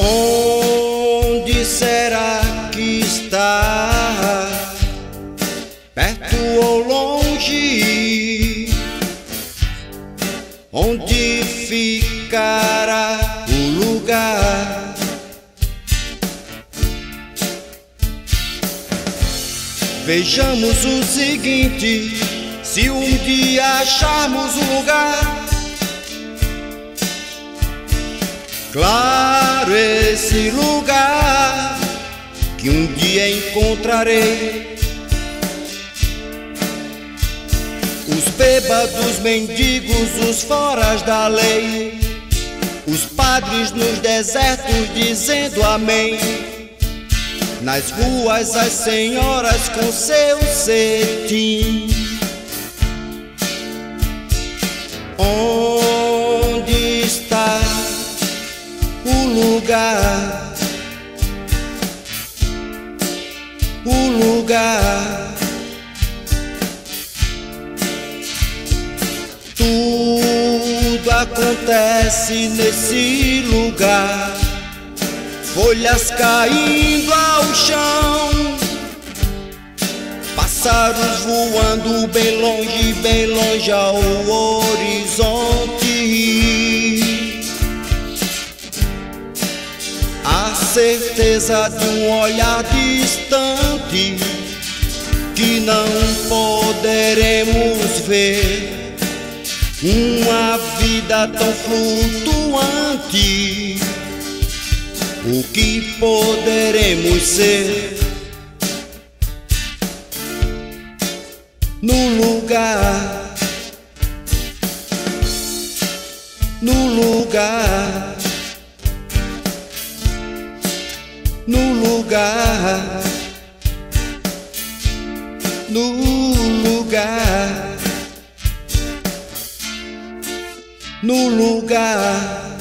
Onde será que está? Perto ou longe? Onde ficará o lugar? Vejamos o seguinte: se um dia acharmos o lugar, claro, esse lugar que um dia encontrarei. Os bêbados, mendigos, os foras da lei, os padres nos desertos dizendo amém, nas ruas as senhoras com seu cetim. Onde está o lugar? O lugar. Tudo acontece nesse lugar, folhas caindo ao chão, pássaros voando bem longe ao horizonte. A certeza de um olhar distante que não poderemos ver, uma vida tão flutuante. O que poderemos ser no lugar, no lugar, no lugar, no lugar, no lugar,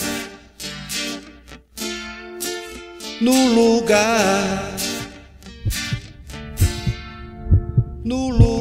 no lugar, no lugar.